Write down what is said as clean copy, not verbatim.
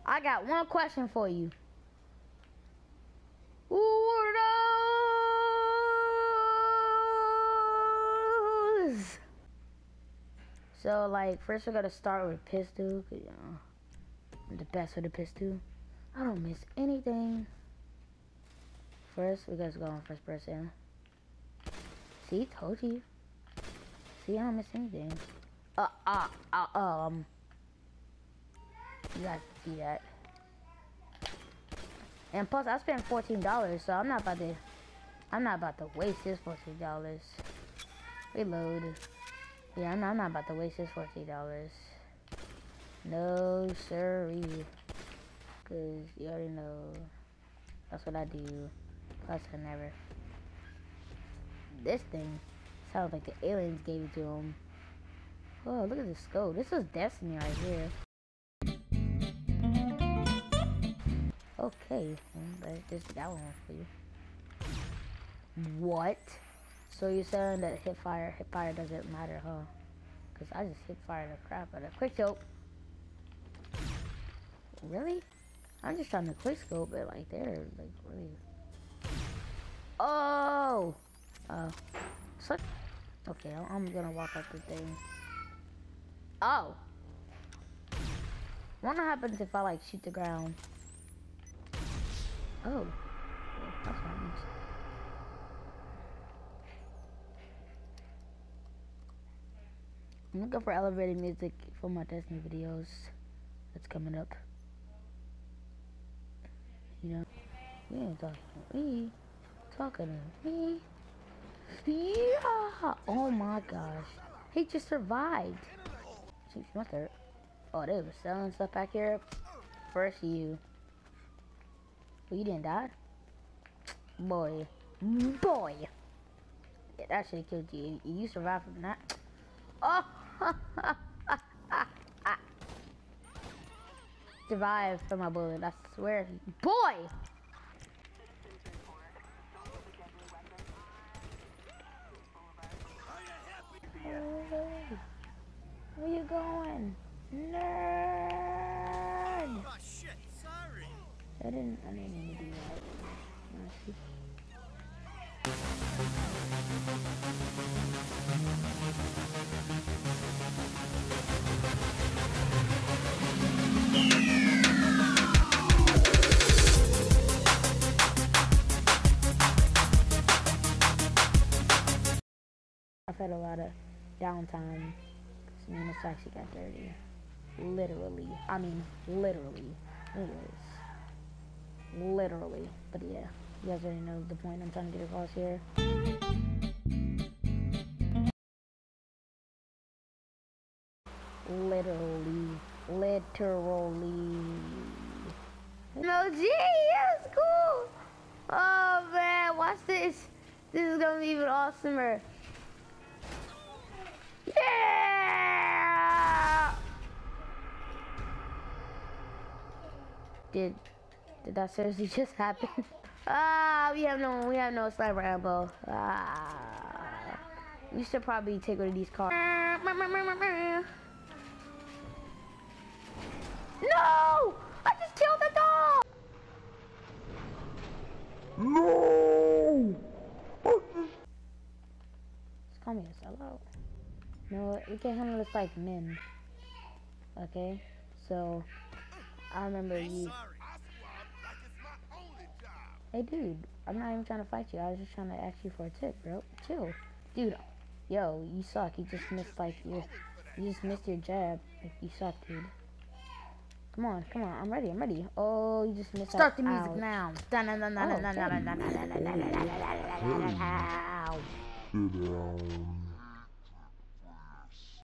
I got one question for you. Who are those? So, like, first we're gonna start with pistol, 'cause, you know, I'm the best with the pistol. I don't miss anything. First, we gotta go on first person. See, told you. See, I don't miss anything. You guys see that. And plus, I spent $14, so I'm not about to waste this $14. Reload. Yeah, I'm not about to waste this $14. No, sirree. Cause you already know that's what I do. Plus, I never. This thing sounds like the aliens gave it to him. Oh, look at this scope. This is Destiny right here. Okay, there's just that one for you. What? So you're saying that hip fire doesn't matter, huh? Cause I just hip fire the crap out of it. Quick scope. Really? I'm just trying to quick scope it like there, like really. Oh. So, okay, I'm gonna walk up the thing. Oh. Wonder what happens if I like shoot the ground. Oh. Yeah, that's nice. I'm looking for elevated music for my Destiny videos that's coming up. You know, you ain't talking to me. Talking to me. Yeah. Oh my gosh. He just survived. She's my third. Oh, they were selling stuff back here. First you. Well, you didn't die? Boy. Boy. Yeah, that should have killed you. You survived from that. Oh. Survived from my bullet, I swear. Boy! Where you going? Nerd! Oh shit, sorry. I didn't mean to do that. Honestly. I've had a lot of downtime. I mean, it's actually got dirty. Literally. I mean, literally. Anyways. Literally. But yeah, you guys already know the point I'm trying to get across here. Literally. No, gee, that's cool. Oh man, watch this. This is gonna be even awesomer. Yeah! Did that seriously just happen? We have no sniper ammo. We should probably take one of these cars. No! I just killed the dog! No! Just call me a sellout. No, we can't handle this like men. Okay? So, I remember you. Hey dude, I'm not even trying to fight you. I was just trying to ask you for a tip, bro. Chill. Dude, yo, you suck. You just missed like you just missed your jab. Like, you suck, dude. Come on, I'm ready. Oh, you just missed. Start the music now. Ow.